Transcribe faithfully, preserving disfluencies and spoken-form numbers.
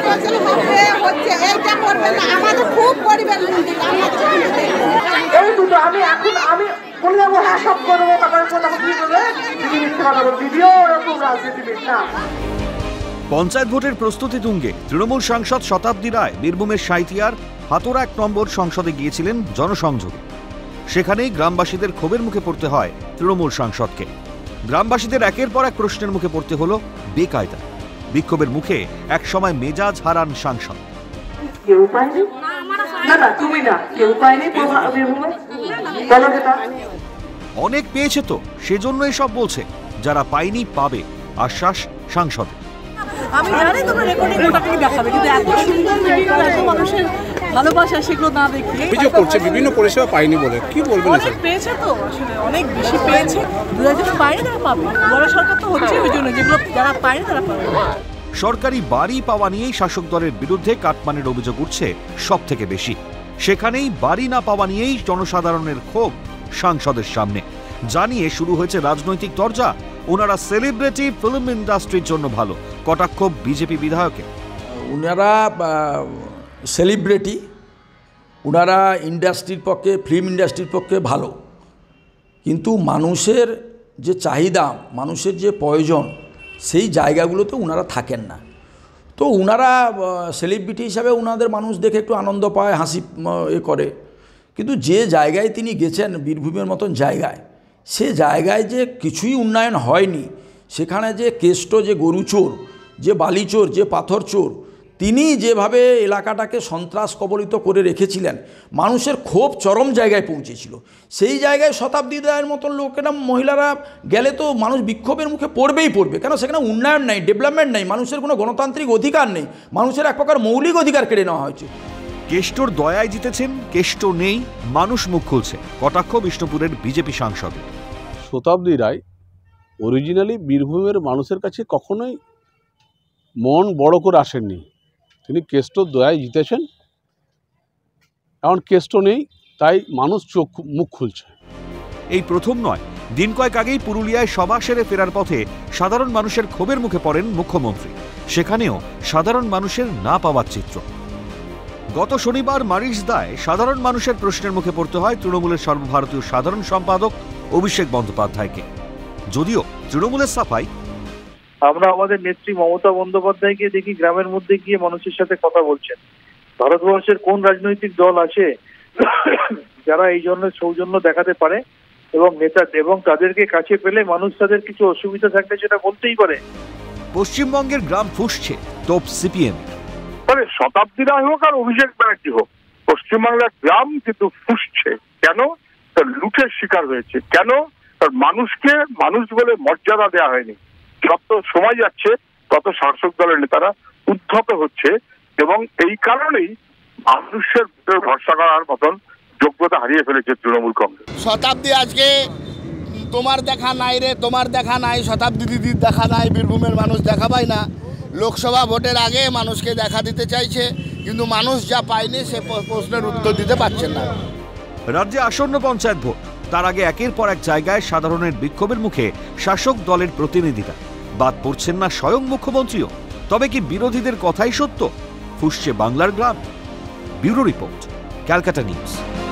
আমাদের খুব পরিবার এই দুটো আমি এখন আমি বলে যাবো হ্যাঁ সব করবো পঞ্চায়েত ভোটের প্রস্তুতি তুঙ্গে তৃণমূল সাংসদ শতাব্দী রায় বীরভূমের সাঁইথিয়ার হাতোরা এক নম্বর সংসদে গিয়েছিলেন জনসংযোগে। সেখানেই গ্রামবাসীদের ক্ষোভের মুখে পড়তে হয় তৃণমূল সাংসদকে। গ্রামবাসীদের একের পর এক প্রশ্নের মুখে পড়তে হলো বেকায়দা। বিক্ষোভের মুখে এক সময় মেজাজ হারান সাংসদ। কেউ পায়নি না না তুমি না কেউ পায়নি অনেক পেয়েছে তো সেজন্যই সব বলছে, যারা পায়নি পাবে আশ্বাস সাংসদ। আমি জানি তোমরা রেকর্ডিং ওটাকে দেখাবে, কিন্তু এত সুন্দর ভিডিও এত মানুষের ভালোবাসা সেগুলো না দেখিয়ে অভিযোগ করছে বিভিন্ন পরিষেবা পায়নি বলে। কি বলবেন? অনেক পেয়েছে তো, আসলে অনেক বেশি পেয়েছে। যারা পায়নি তারা পাবে, বড় সরকার তো হচ্ছে ওই জন্য, যেগুলো যারা পায়নি তারা পাবে। সরকারি বাড়ি পাওয়া নিয়েই শাসক দলের বিরুদ্ধে কাটমানির অভিযোগ উঠছে সব থেকে বেশি। সেখানেই বাড়ি না পাওয়া নিয়েই জনসাধারণের ক্ষোভ সাংসদের সামনে। জানিয়ে শুরু হয়েছে রাজনৈতিক দরজা। ওনারা সেলিব্রিটি, ফিল্ম ইন্ডাস্ট্রির জন্য ভালো, কটাক্ষ বিজেপি বিধায়কের। ওনারা সেলিব্রিটি, ওনারা ইন্ডাস্ট্রির পক্ষে, ফিল্ম ইন্ডাস্ট্রির পক্ষে ভালো, কিন্তু মানুষের যে চাহিদা, মানুষের যে প্রয়োজন, সেই জায়গাগুলোতে ওনারা থাকেন না। তো ওনারা সেলিব্রিটি হিসাবে ওনাদের মানুষ দেখে একটু আনন্দ পায়, হাসি এ করে, কিন্তু যে জায়গায় তিনি গেছেন, বীরভূমের মতন জায়গায়, সে জায়গায় যে কিছুই উন্নয়ন হয়নি। সেখানে যে কেষ্ট, যে গরু চোর, যে বালি চোর, যে পাথর চোর, তিনি যেভাবে এলাকাটাকে সন্ত্রাস কবলিত করে রেখেছিলেন, মানুষের ক্ষোভ চরম জায়গায় পৌঁছেছিল। সেই জায়গায় শতাব্দী রায়ের মতন লোকেরা, মহিলারা গেলে তো মানুষ বিক্ষোভের মুখে পড়বেই পড়বে, কেন সেখানে উন্নয়ন নাই, ডেভেলপমেন্ট নেই, মানুষের কোনো গণতান্ত্রিক অধিকার নেই, মানুষের এক প্রকার মৌলিক অধিকার কেড়ে নেওয়া হয়েছে। কেষ্টর দয়ায় জিতেছেন, কেষ্ট নেই, মানুষ মুখ খুলছে, কটাক্ষ বিষ্ণুপুরের বিজেপি সাংসদ। শতাব্দী রায় অরিজিনালি বীরভূমের মানুষের কাছে কখনোই মন বড় করে আসেননি। তিনি কেষ্টর দয়ায় জিতেছেন, এখন কেষ্ট নেই, তাই মানুষ চোখ মুখ খুলছে। এই প্রথম নয়, দিন কয়েক আগেই পুরুলিয়ায় সভা সেরে ফেরার পথে সাধারণ মানুষের ক্ষোভের মুখে পড়েন মুখ্যমন্ত্রী। সেখানেও সাধারণ মানুষের না পাওয়ার চিত্র। গত শনিবার মারিসদায় সাধারণ মানুষের প্রশ্নের মুখে পড়তে হয় তৃণমূলের সর্বভারতীয় সাধারণ সম্পাদক অভিষেক বন্দ্যোপাধ্যায়কে। যদিও তৃণমূলের সাফাই, আমরা আমাদের নেত্রী মমতা বন্দ্যোপাধ্যায়কে দেখি গ্রামের মধ্যে গিয়ে মানুষের সাথে কথা বলছেন। ভারতবর্ষের কোন রাজনৈতিক দল আছে যারা এই জন্য সৌজন্য দেখাতে পারে এবং নেতা এবং তাদেরকে কাছে পেলে মানুষ তাদের কিছু অসুবিধা থাকলে সেটা বলতেই পারে। পশ্চিমবঙ্গের গ্রাম ফুঁসছে তোপ সিপিএম। শতাব্দী রায় হোক আর অভিষেক ব্যানার্জি হোক, পশ্চিমবাংলার গ্রাম কিন্তু ফুঁসছে। কেন? তার লুটের শিকার হয়েছে। কেন? তার মানুষকে মানুষ বলে মর্যাদা দেওয়া হয়নি। যত সময় যাচ্ছে তত শাসক দলের নেতারা উদ্ধত হচ্ছে এবং এই কারণেই মানুষের ভরসা করার মতন যোগ্যতা হারিয়ে ফেলেছে তৃণমূল কংগ্রেস। শতাব্দী আজকে তোমার দেখা নাই রে, তোমার দেখা নাই, শতাব্দী দিদির দেখা নাই, বীরভূমের মানুষ দেখা পায় না। লোকসভা ভোটের আগে মানুষকে দেখা দিতে চাইছে, কিন্তু মানুষ যা পায়নি সে প্রশ্নের উত্তর দিতে পারছেন না। রাজ্যে আসন্ন পঞ্চায়েত ভোট, তার আগে একের পর এক জায়গায় সাধারণের বিক্ষোভের মুখে শাসক দলের প্রতিনিধিরা। বাদ পড়ছেন না স্বয়ং মুখ্যমন্ত্রীও। তবে কি বিরোধীদের কথাই সত্য? ফুঁসছে বাংলার গ্রাম। Bureau report, Calcutta news.